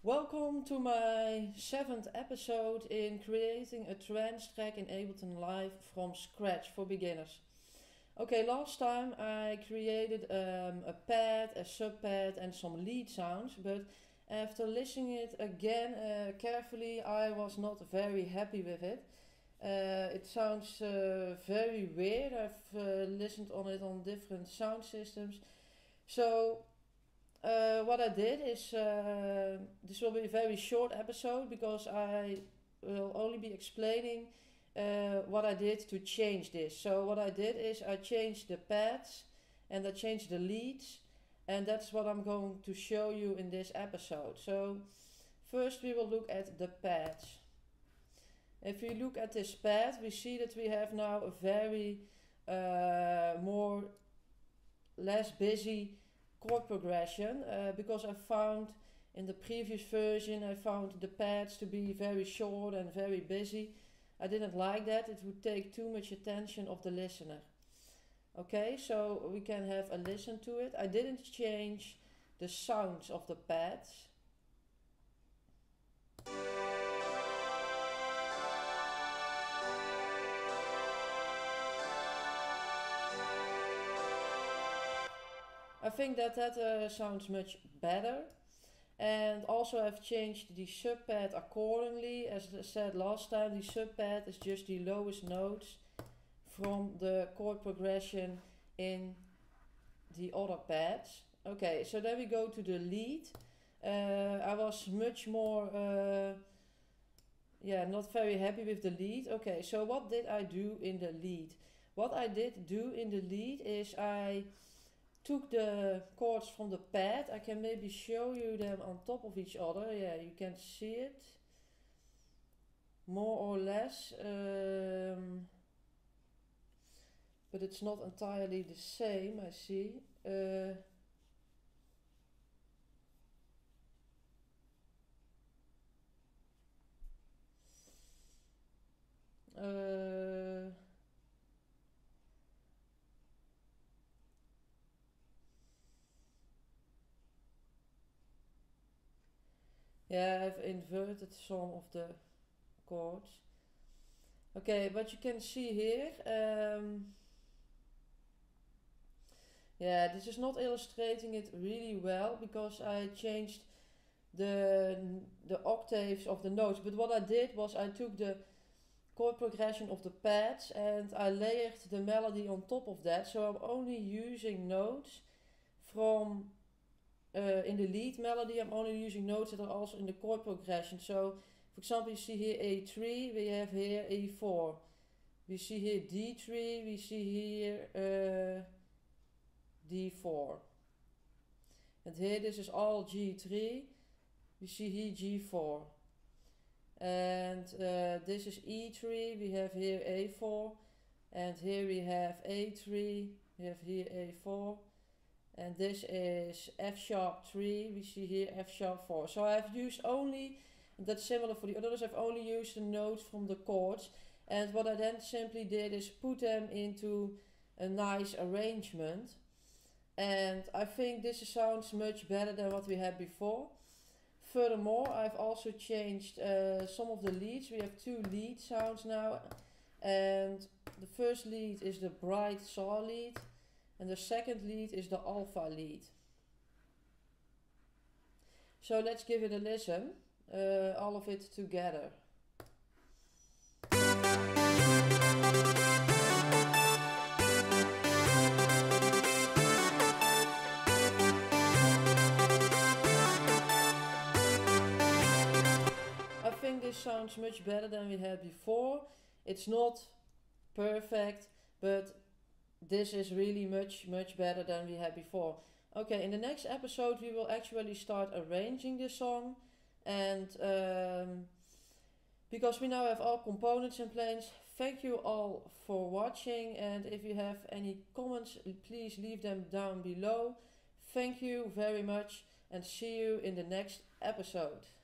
Welcome to my 7th episode in creating a trance track in Ableton Live from scratch for beginners. Okay, last time I created a pad, a sub-pad and some lead sounds, but after listening it again carefully I was not very happy with it. It sounds very weird. I've listened on it on different sound systems. So what I did is, this will be a very short episode because I will only be explaining what I did to change this. So what I did is I changed the pads and I changed the leads, and that's what I'm going to show you in this episode. So first we will look at the pads. If we look at this pad, we see that we have now a very less busy chord progression, because I found in the previous version I found the pads to be very short and very busy. I didn't like that. It would take too much attention of the listener. Okay, so we can have a listen to it. I didn't change the sounds of the pads. I think that sounds much better, and also I've changed the sub-pad accordingly. As I said last time, the sub-pad is just the lowest notes from the chord progression in the other pads. Okay, so then we go to the lead. I was much more not very happy with the lead. Okay, so what did I do in the lead? What I did do in the lead is I took the chords from the pad. I can maybe show you them on top of each other. Yeah, you can see it more or less, but it's not entirely the same, I see. Yeah, I've inverted some of the chords. Okay, but you can see here, this is not illustrating it really well because I changed the octaves of the notes. But what I did was I took the chord progression of the pads and I layered the melody on top of that. So I'm only using notes from in the lead melody. I'm only using notes that are also in the chord progression. So for example, you see here A3, we have here A4. We see here D3, we see here D4. And here this is all G3, we see here G4. And this is E3, we have here A4. And here we have A3, we have here A4. And this is F sharp 3, we see here F sharp 4. So I've used only, that's similar for the others, I've only used the notes from the chords. And what I then simply did is put them into a nice arrangement. And I think this sounds much better than what we had before. Furthermore, I've also changed some of the leads. We have 2 lead sounds now. And the first lead is the bright saw lead. And the second lead is the alpha lead. So let's give it a listen, all of it together. I think this sounds much better than we had before. It's not perfect, but this is really much better than we had before. Okay, in the next episode we will actually start arranging this song, and because we now have all components in place. Thank you all for watching, and if you have any comments, please leave them down below. Thank you very much and see you in the next episode.